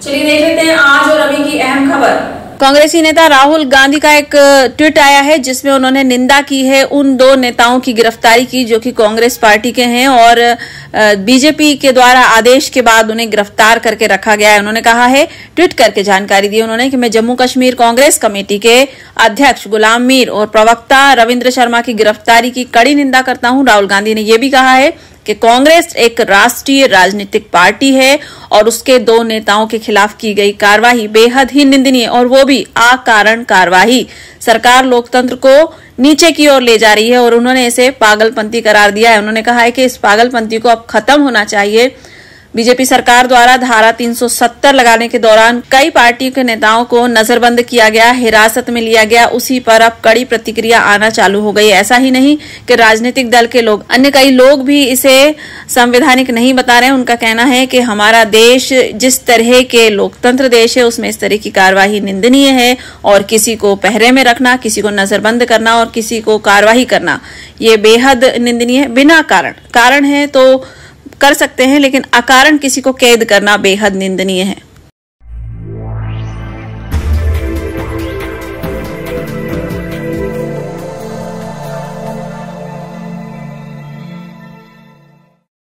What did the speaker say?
चलिए देख लेते हैं आज और अभी की अहम खबर। कांग्रेसी नेता राहुल गांधी का एक ट्वीट आया है जिसमें उन्होंने निंदा की है उन दो नेताओं की गिरफ्तारी की जो कि कांग्रेस पार्टी के हैं और बीजेपी के द्वारा आदेश के बाद उन्हें गिरफ्तार करके रखा गया है। उन्होंने कहा है, ट्वीट करके जानकारी दी उन्होंने कि मैं जम्मू कश्मीर कांग्रेस कमेटी के अध्यक्ष गुलाम मीर और प्रवक्ता रविंद्र शर्मा की गिरफ्तारी की कड़ी निंदा करता हूं। राहुल गांधी ने यह भी कहा है कि कांग्रेस एक राष्ट्रीय राजनीतिक पार्टी है और उसके दो नेताओं के खिलाफ की गई कार्रवाई बेहद ही निंदनीय और वो भी अकारण कार्रवाई सरकार लोकतंत्र को नीचे की ओर ले जा रही है और उन्होंने इसे पागलपंती करार दिया है। उन्होंने कहा है कि इस पागलपंती को अब खत्म होना चाहिए। बीजेपी सरकार द्वारा धारा 370 लगाने के दौरान कई पार्टी के नेताओं को नजरबंद किया गया, हिरासत में लिया गया, उसी पर अब कड़ी प्रतिक्रिया आना चालू हो गई। ऐसा ही नहीं कि राजनीतिक दल के लोग, अन्य कई लोग भी इसे संवैधानिक नहीं बता रहे हैं। उनका कहना है कि हमारा देश जिस तरह के लोकतंत्र देश है उसमें इस तरह की कार्यवाही निंदनीय है और किसी को पहरे में रखना, किसी को नजरबंद करना और किसी को कार्यवाही करना ये बेहद निंदनीय है। बिना कारण है तो कर सकते हैं, लेकिन अकारण किसी को कैद करना बेहद निंदनीय है।